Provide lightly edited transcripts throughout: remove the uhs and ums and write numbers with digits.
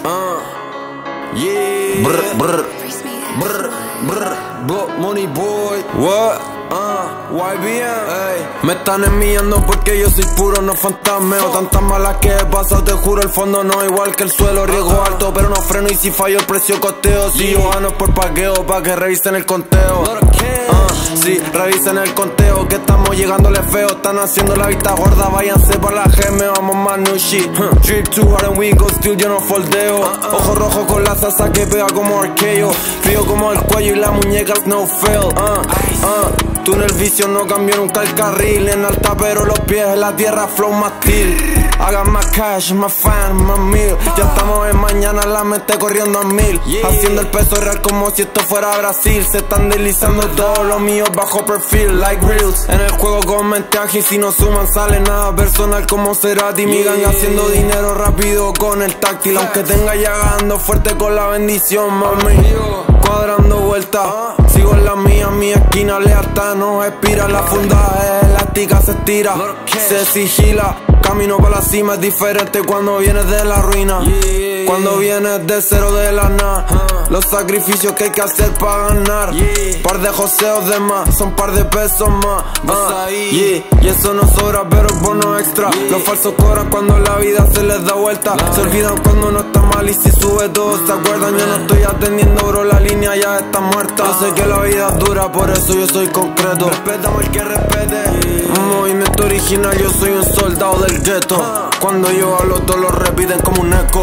Yeah. Brr, brr, Brr, brr, money boy. what? YBN. Ey. Me están enviando porque yo soy puro, no fantasmeo. Tantas malas que he pasado, te juro, el fondo no igual que el suelo. Riesgo alto, pero no freno, y si fallo el precio costeo. Si yo gano es por paqueo, pa' que revisen el conteo. Sí, revisen el conteo, que estamos llegándole feo. Están haciendo la vista gorda, váyanse pa' la geme, vamos más new shit. Drip too hard and we go still, yo no foldeo. Ojo rojo con la salsa que pega como arqueo. Frío como el cuello y la muñeca no fail. Tú en el vicio no cambió nunca el carril. En alta pero los pies en la tierra, flow más steel. Hagan más cash, más fan, más mil. Ya estamos en mañana, la mente corriendo a 1000. Haciendo el peso real como si esto fuera Brasil. Se están deslizando todos los míos bajo perfil, like reels. En el juego con mente ágil, si no suman sale nada personal como Cerati. Mi gang haciendo dinero rápido con el táctil. Aunque tenga ya ganando fuerte con la bendición, mami. Cuadrando vueltas, sigo en la mía, mi esquina lealtad no expira. La funda es elástica, se estira, se sigila. Camino para la cima es diferente cuando vienes de la ruina. Cuando vienes de cero de la nada. Los sacrificios que hay que hacer para ganar. Par de joseos de más, son par de pesos más. Y eso no sobra, pero es bono extra. Los falsos cobran cuando la vida se les da vuelta. Se olvidan cuando no está mal y si sube todo se acuerdan. Yo no estoy atendiendo, bro, la línea ya está muerta. Yo sé que la vida es dura, por eso yo soy concreto. Respetamos el que respete. Movimiento original, yo soy un soldado del gueto. Cuando yo hablo todos lo repiten como un eco.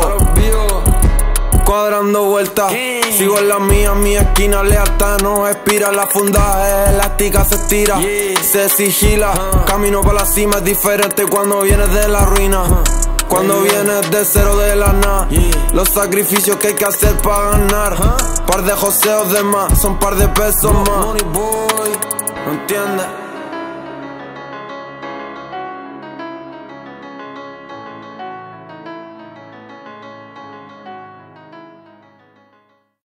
Cuadrando vueltas, sigo en la mía, mi esquina lealtad no expira. La funda es elástica, se estira, se sigila. Camino para la cima es diferente cuando vienes de la ruina. Cuando vienes de cero de la nada. Los sacrificios que hay que hacer para ganar. Par de joseos de más, son par de pesos más. ¿No entiendes?